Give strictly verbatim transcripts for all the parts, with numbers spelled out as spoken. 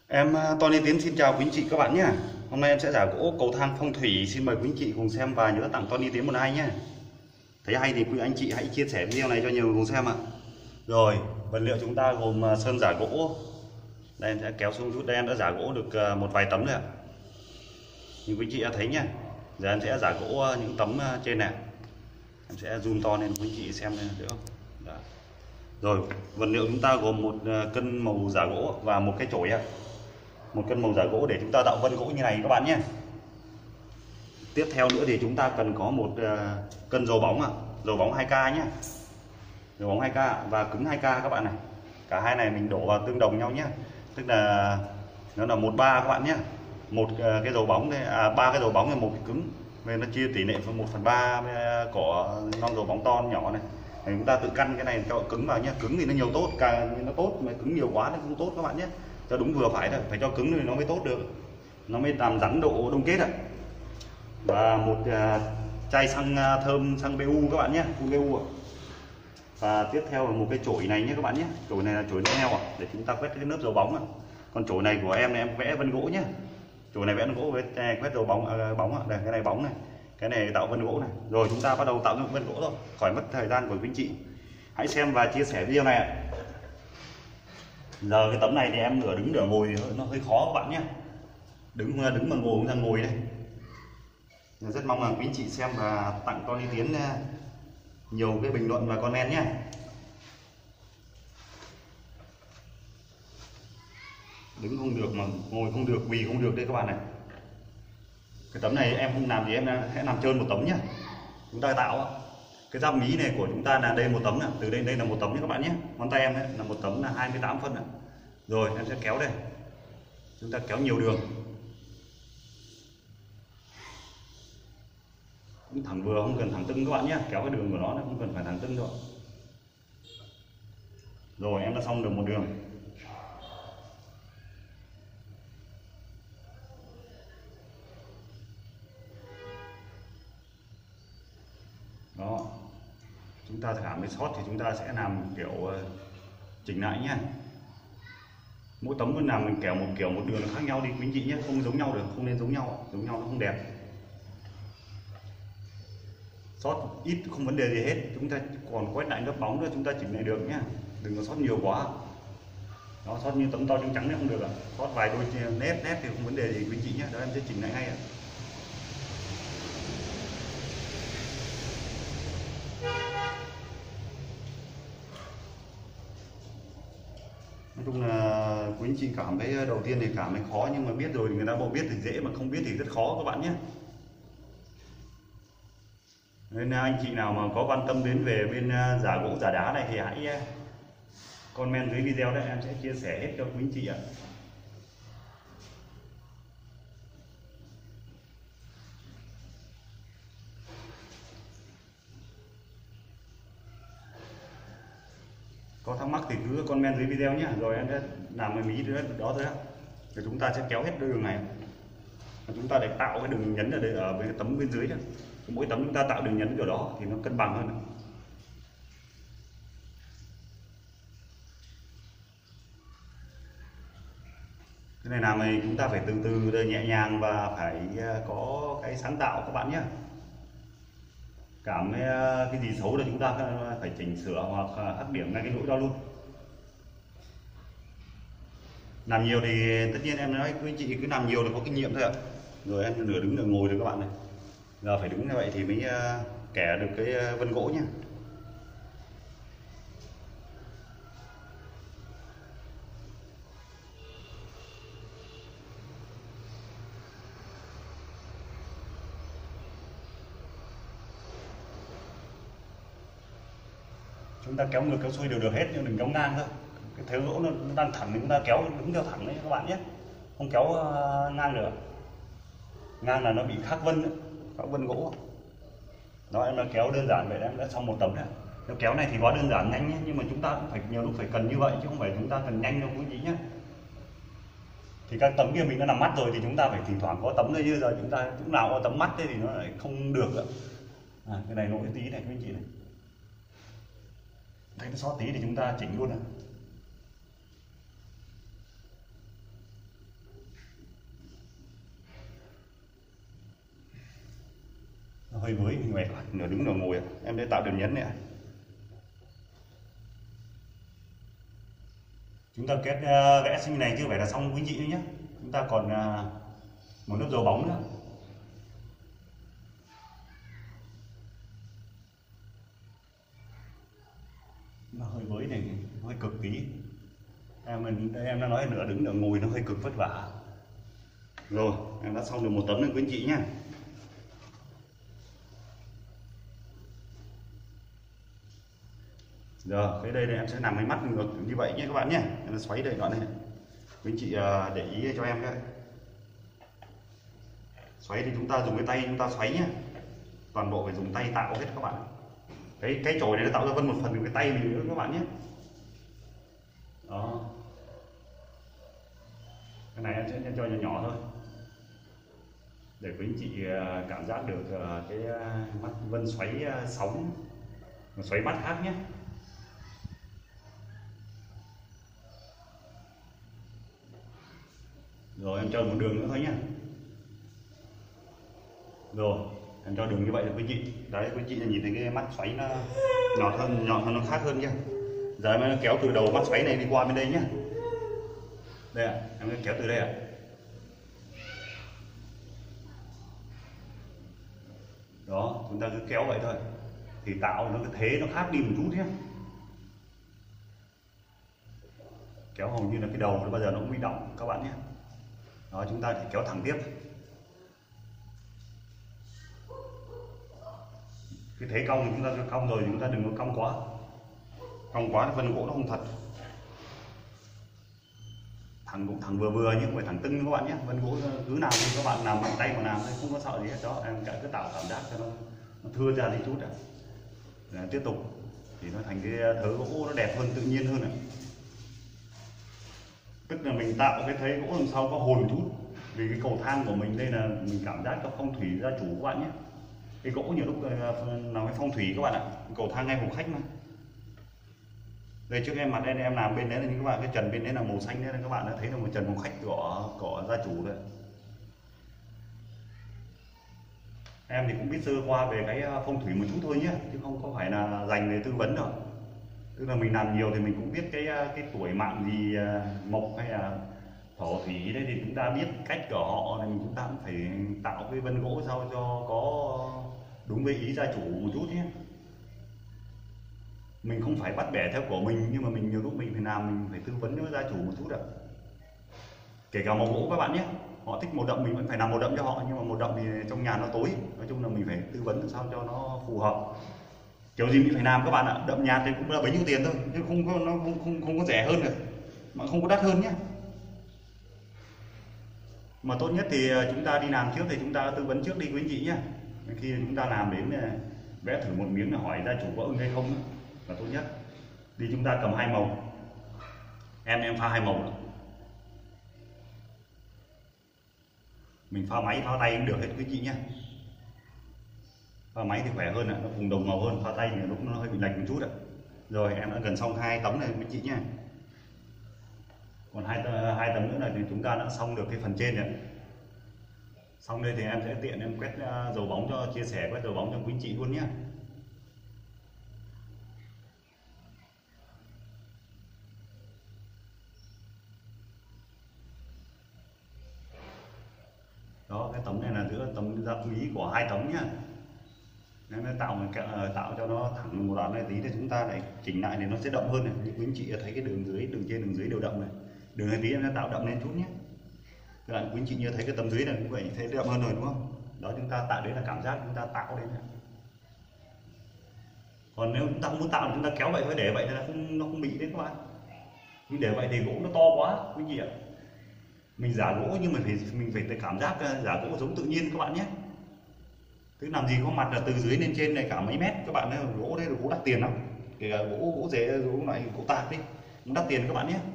Em ờ, Tony Tiến xin chào quý anh chị các bạn nhé. Hôm nay em sẽ giả gỗ cầu thang phong thủy, xin mời quý anh chị cùng xem và nhớ tặng Tony Tiến một like nhé. Thấy hay thì quý anh chị hãy chia sẻ video này cho nhiều người cùng xem ạ. Rồi, vật liệu chúng ta gồm ờ, sơn giả gỗ. Đây em sẽ kéo xuống chút, đây em đã giả gỗ được ờ, một vài tấm rồi ạ. Như quý anh chị đã thấy nhé. Giờ em sẽ giả gỗ ờ, những tấm ờ, trên này. Em sẽ zoom to lên quý anh chị xem được không? Đó. Rồi, vật liệu chúng ta gồm một ờ, cân màu giả gỗ và một cái chổi ạ. Một cân màu giả gỗ để chúng ta tạo vân gỗ như này các bạn nhé. Tiếp theo nữa thì chúng ta cần có một uh, cân dầu bóng ạ, dầu bóng hai K nhé, dầu bóng hai K và cứng hai K các bạn này. Cả hai này mình đổ vào tương đồng nhau nhé, tức là nó là một ba các bạn nhé. Một uh, cái dầu bóng đây, à, ba cái dầu bóng là một cái cứng, nên nó chia tỷ lệ một phần ba của non dầu bóng to nhỏ này. Thì chúng ta tự căn cái này cho cứng vào nhé, cứng thì nó nhiều tốt, càng nó tốt, mà cứng nhiều quá nó không tốt các bạn nhé. Cho đúng vừa phải thôi, phải cho cứng thì nó mới tốt được, nó mới làm rắn độ đông kết ạ. Và một uh, chai xăng uh, thơm, xăng bê u các bạn nhé, phun bê u ạ. Và tiếp theo là một cái chổi này nhé các bạn nhé, chổi này là chổi neo ạ, để chúng ta quét cái lớp dầu bóng ạ. Còn chổi này của em này em vẽ vân gỗ nhé, chổi này vẽ vân gỗ với quét dầu bóng uh, bóng ạ. Đây cái này bóng này, cái này tạo vân gỗ này. Rồi chúng ta bắt đầu tạo dựng vân gỗ thôi, khỏi mất thời gian của quý anh chị. Hãy xem và chia sẻ video này ạ. Giờ cái tấm này thì em nửa đứng nửa ngồi nó hơi khó các bạn nhé, đứng đứng mà ngồi cũng ra ngồi đây. Rất mong rằng quý anh chị xem và tặng Tony Tiến nhiều cái bình luận và comment nhé. Đứng không được mà ngồi không được, quỳ không được đây các bạn này. Cái tấm này em không làm thì em sẽ làm trơn một tấm nhé. Chúng ta tạo cái giáp mí này của chúng ta là đây một tấm này, từ đây đây là một tấm nhé các bạn nhé. Ngón tay em đấy là một tấm là hai mươi tám phân này. Rồi em sẽ kéo đây, chúng ta kéo nhiều đường, cũng thẳng vừa, không cần thẳng tưng các bạn nhé. Kéo cái đường của nó không cần phải thẳng tưng đâu. Rồi em đã xong được một đường. Đó, chúng ta cảm thấy sót thì chúng ta sẽ làm kiểu chỉnh lại nhé. Mỗi tấm vẫn làm mình kéo một kiểu, một đường nó khác nhau đi quý anh chị nhé, không giống nhau được, không nên giống nhau, giống nhau nó không đẹp. Sót ít không vấn đề gì hết, chúng ta còn quét lại lớp bóng nữa chúng ta chỉnh lại được nhé, đừng có sót nhiều quá. Nó sót như tấm to trắng trắng không được ạ, sót vài đôi nét nét thì không vấn đề gì quý anh chị nhé. Đó em sẽ chỉnh lại ngay ạ. Nói chung là quý anh chị cảm thấy đầu tiên thì cảm thấy khó, nhưng mà biết rồi thì người ta bảo biết thì dễ, mà không biết thì rất khó các bạn nhé. Nên anh chị nào mà có quan tâm đến về bên giả gỗ giả đá này thì hãy comment dưới video đấy, em sẽ chia sẻ hết cho quý anh chị ạ. Có thắc mắc thì cứ comment dưới video nhé, rồi em sẽ làm cái mí đó thôi á. Rồi chúng ta sẽ kéo hết đường này, chúng ta để tạo cái đường nhấn ở đây, ở bên tấm bên dưới đó. Mỗi tấm chúng ta tạo đường nhấn kiểu đó thì nó cân bằng hơn. Cái này làm này chúng ta phải từ từ nhẹ nhàng và phải có cái sáng tạo các bạn nhé. Cảm cái gì xấu là chúng ta phải chỉnh sửa hoặc hắt điểm ngay cái lỗi đó luôn. Làm nhiều thì tất nhiên em nói quý anh chị cứ làm nhiều thì có kinh nghiệm thôi ạ. Rồi em nửa đứng nửa ngồi rồi các bạn này. Giờ phải đứng như vậy thì mới kẻ được cái vân gỗ nhé. Chúng ta kéo ngược kéo xuôi đều được hết, nhưng đừng kéo ngang thôi. Cái thế gỗ nó đang thẳng thì chúng ta kéo đứng theo thẳng đấy các bạn nhé, không kéo ngang được. Ngang là nó bị khắc vân đấy, khắc vân gỗ. Đó, em đã kéo đơn giản vậy em đã xong một tấm này. Nó kéo này thì quá đơn giản nhanh nhé, nhưng mà chúng ta cũng phải nhiều lúc phải cần như vậy chứ không phải chúng ta cần nhanh đâu quý vị nhé. Thì các tấm kia mình đã làm mắt rồi thì chúng ta phải thỉnh thoảng có tấm đây, như giờ chúng ta lúc nào có tấm mắt thế thì nó lại không được nữa. À, cái này lỗi tí này quý anh chị này, thấy nó sót tí thì chúng ta chỉnh luôn này. với như vậy, nửa đứng nửa ngồi. Em để tạo điểm nhấn này. Chúng ta kết uh, vẽ sinh này chưa phải là xong quý anh chị nữa nhé. Chúng ta còn uh, một lớp dầu bóng nữa. Nó hơi với này hơi cực tí. Em mình em đã nói nửa đứng nửa ngồi nó hơi cực vất vả. Rồi em đã xong được một tấm rồi quý anh chị nhé. Rồi cái đây, đây em sẽ làm cái mắt ngược như vậy nhé các bạn nhé. Em xoáy đây đoạn này. Quý anh chị uh, để ý cho em cái xoáy thì chúng ta dùng cái tay chúng ta xoáy nhé, toàn bộ phải dùng tay tạo hết các bạn. Cái cái chổi này nó tạo ra vân một phần từ cái tay mình nữa các bạn nhé. Đó, cái này em sẽ cho nhỏ nhỏ thôi để quý anh chị cảm giác được cái mắt vân xoáy sóng, xoáy mắt khác nhé. Rồi em cho một đường nữa thôi nhé. Rồi em cho đường như vậy là quý chị đấy, quý chị nhìn thấy cái mắt xoáy nó nhọn hơn, nhọn hơn, nó khác hơn nhá. Giờ em kéo từ đầu mắt xoáy này đi qua bên đây nhá. Đây ạ, à, em kéo từ đây ạ. À. Đó, chúng ta cứ kéo vậy thôi thì tạo nó cái thế nó khác đi một chút nhé. Kéo hầu như là cái đầu nó bao giờ nó cũng bị động các bạn nhé. Đó, chúng ta thì kéo thẳng tiếp. Cái thế cong chúng ta cong rồi, chúng ta đừng có cong quá, cong quá vân gỗ nó không thật. Thẳng cũng thẳng vừa vừa nhưng không phải thẳng tưng các bạn nhé. Vân gỗ cứ nào thì các bạn làm bằng tay mà làm thôi, không có sợ gì hết. Đó, em cứ tạo cảm giác cho nó, nó thưa ra đi chút đã. Tiếp tục thì nó thành cái thớ gỗ nó đẹp hơn, tự nhiên hơn này. Tức là mình tạo cái thế gỗ làm sao có hồn chút, vì cái cầu thang của mình đây là mình cảm giác cho phong thủy gia chủ các bạn nhé. Cái gỗ nhiều lúc làm cái phong thủy các bạn ạ, cầu thang ngay phòng khách mà. Đây trước em mặt đây em làm bên đấy là những các bạn, cái trần bên đấy là màu xanh đấy, các bạn đã thấy là một trần phòng khách của của gia chủ đấy. Em thì cũng biết sơ qua về cái phong thủy một chút thôi nhé, chứ không có phải là dành về tư vấn đâu. Tức là mình làm nhiều thì mình cũng biết cái cái tuổi mạng gì mộc hay là thổ thủy đấy, thì chúng ta biết cách của họ thì chúng ta cũng phải tạo cái vân gỗ sao cho có đúng với ý gia chủ một chút nhé. Mình không phải bắt bẻ theo của mình, nhưng mà mình nhiều lúc mình phải làm mình phải tư vấn với gia chủ một chút ạ. Kể cả màu gỗ các bạn nhé, họ thích màu đậm mình vẫn phải làm màu đậm cho họ, nhưng mà màu đậm thì trong nhà nó tối, nói chung là mình phải tư vấn sao cho nó phù hợp. Kiểu gì mình phải làm các bạn ạ, đậm nhạt thì cũng là bấy nhiêu tiền thôi, chứ không có nó không không không có rẻ hơn được, mà không có đắt hơn nhé. Mà tốt nhất thì chúng ta đi làm trước thì chúng ta tư vấn trước đi quý anh chị nhé. Khi chúng ta làm đến vẽ thử một miếng là hỏi gia chủ có ưng hay không là tốt nhất. Đi chúng ta cầm hai màu, em em pha hai màu nữa. Mình pha máy pha tay cũng được hết quý chị nhé. Pha máy thì khỏe hơn ạ, nó cùng đồng màu hơn. Pha tay thì lúc nó hơi bị lệch một chút ạ. Rồi em đã gần xong hai tấm này quý chị nhé. Còn hai hai tấm nữa là thì chúng ta đã xong được cái phần trên rồi. Xong đây thì em sẽ tiện em quét dầu bóng cho, chia sẻ quét dầu bóng cho quý chị luôn nhé. Đó, cái tấm này là giữa tấm gia quý của hai tấm nhá. Nên nó tạo tạo cho nó thẳng một đoạn này tí thì chúng ta lại chỉnh lại thì nó sẽ đậm hơn này. Như quý anh chị thấy cái đường dưới, đường trên, đường dưới đều đậm này. Đường này tí em sẽ tạo đậm lên chút nhé. Các bạn quý anh chị như thấy cái tấm dưới này cũng vậy, thấy đậm hơn rồi đúng không? Đó, chúng ta tạo đấy là cảm giác chúng ta tạo đấy. Còn nếu chúng ta không muốn tạo thì chúng ta kéo vậy thôi, để vậy là không, nó không bị đấy các bạn. Nhưng để vậy thì gỗ nó to quá quý anh chị ạ. Mình giả gỗ nhưng mà phải mình phải cảm giác giả gỗ giống tự nhiên các bạn nhé. Tức làm gì có mặt là từ dưới lên trên này cả mấy mét các bạn, thấy gỗ đây là gỗ đắt tiền lắm. Kể cả gỗ gỗ rễ, gỗ loại gỗ tạp đi cũng đắt tiền các bạn nhé.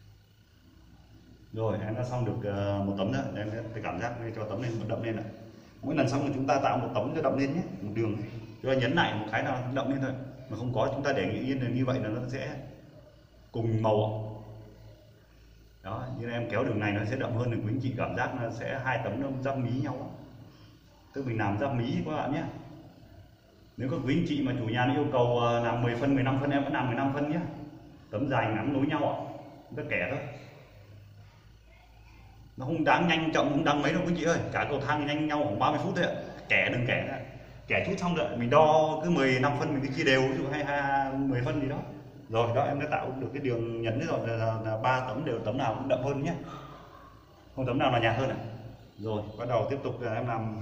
Rồi em đã xong được một tấm nữa, em sẽ cảm giác cho tấm lên một đậm lên này. Mỗi lần xong rồi chúng ta tạo một tấm cho đậm lên nhé, một đường rồi nhấn lại một cái nào đậm lên thôi, mà không có chúng ta để yên là như vậy là nó sẽ cùng màu. Đó, như em kéo đường này nó sẽ đậm hơn, thì quý anh chị cảm giác nó sẽ hai tấm nó giáp mí nhau. Tức mình làm giáp mí các bạn nhé. Nếu các quý anh chị mà chủ nhà nó yêu cầu làm mười phân, mười lăm phân, em vẫn làm mười lăm phân nhé. Tấm dài ngắn nối nhau ạ, nó kẻ thôi. Nó không đáng nhanh chậm, không đáng mấy đâu quý anh chị ơi. Cả cầu thang nhanh nhau khoảng ba mươi phút thôi ạ. Kẻ đừng kẻ nữa. Kẻ chút xong rồi mình đo cứ mười lăm phân mình cứ chia đều, ví dụ hay hai mười phân gì đó. Rồi đó, em đã tạo được cái đường nhấn đấy rồi, là, là ba tấm đều, tấm nào cũng đậm hơn nhé, không tấm nào là nhạt hơn ạ. Rồi bắt đầu tiếp tục là em làm,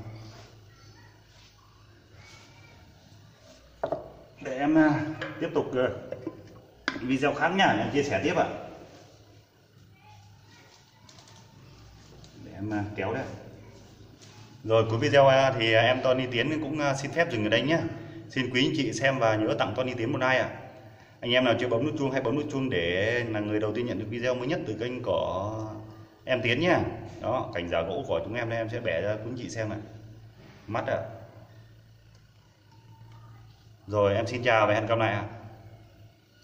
để em tiếp tục video khác nhá, em chia sẻ tiếp ạ. Để em kéo đây. Rồi cuối video thì em Tony Tiến cũng xin phép dừng ở đây nhé. Xin quý anh chị xem và nhớ tặng Tony Tiến một like ạ. Anh em nào chưa bấm nút chuông hãy bấm nút chuông để là người đầu tiên nhận được video mới nhất từ kênh của em Tiến nhé. Đó, cảnh giả gỗ của chúng em đây em sẽ bẻ ra quý anh chị xem này. Mắt ạ. Rồi em xin chào và hẹn gặp lại ạ.